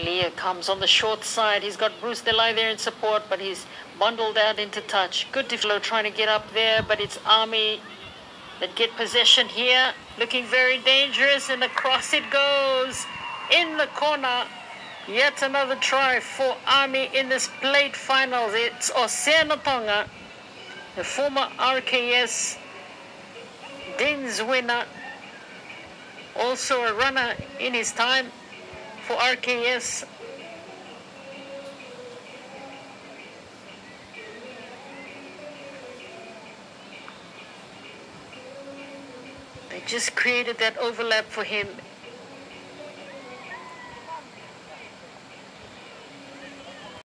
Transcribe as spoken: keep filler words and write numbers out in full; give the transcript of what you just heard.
Elia comes on the short side. He's got Bruce Delay there in support, but he's bundled out into touch. Good deflow trying to get up there, but it's Army that get possession here. Looking very dangerous, and across it goes. In the corner. Yet another try for Army in this plate finals. It's Oss Natoga, the former R K S Dins winner. Also a runner in his time for R K S. They just created that overlap for him